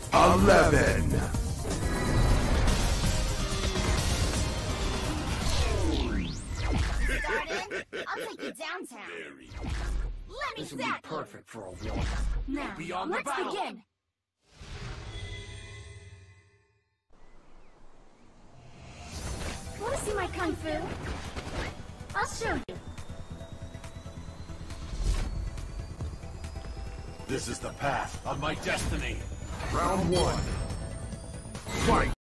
11. Garden, I'll take you downtown. Let me This would be sack you. perfect for a walk. Now, Beyond the let's battle. begin. Want to see my kung fu? I'll show you. This is the path of my destiny. Round 1. Fight!